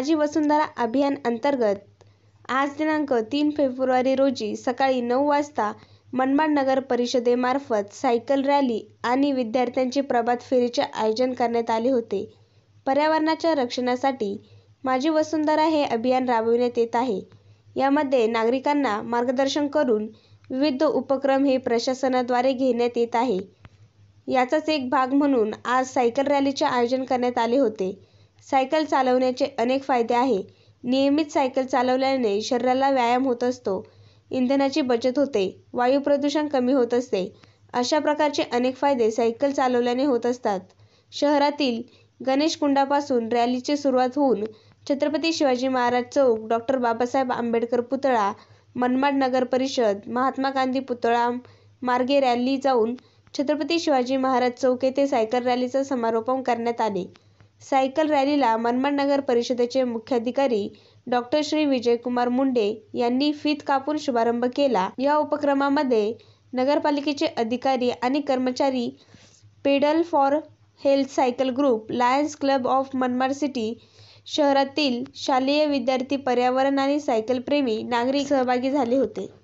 माझी वसुंधरा अभियान अंतर्गत आज दिनांक 3 फेब्रुवारी रोजी सकाळी 9 वाजता मनमाड नगर परिषदेमार्फत सायकल रॅली आणि विद्यार्थ्यांची प्रभात फेरीचे आयोजन करण्यात आले होते. पर्यावरणाच्या रक्षणासाठी माझी वसुंधरा हे अभियान राबविण्यात येत आहे. यामध्ये नागरिकांना मार्गदर्शन करून विविध उपक्रम हे प्रशासनाद्वारे घेण्यात येत आहे. याचाच एक भाग म्हणून आज सायकल रॅलीचे आयोजन करण्यात आले होते. सायकल चालवण्याचे अनेक फायदे आहे. नियमित सायकल चालवल्याने शरीराला व्यायाम होत असतो, इंधनाची बचत होते, वायू प्रदूषण कमी होत असते. अशा प्रकारचे अनेक फायदे सायकल चालवल्याने होत असतात. शहरातील गणेश कुंडापासून रॅलीची सुरुवात होऊन छत्रपती शिवाजी महाराज चौक, डॉ. बाबासाहेब आंबेडकर पुतळा, मनमाड नगर परिषद, महात्मा गांधी पुतळा मार्गे रॅली जाऊन छत्रपती शिवाजी महाराज चौक येथे सायकल रॅलीचा समारोप करण्यात आले. सायकल रॅलीला मनमाड नगर परिषदेचे मुख्याधिकारी डॉ. श्री विजयकुमार मुंडे यांनी फीत कापून शुभारंभ केला. या उपक्रमामध्ये नगरपालिकेचे अधिकारी आणि कर्मचारी, pedal for health cycle group, lions club of Manmad city, शहरातील शालेय विद्यार्थी, पर्यावरण आणि सायकल प्रेमी नागरिक सहभागी झाले होते.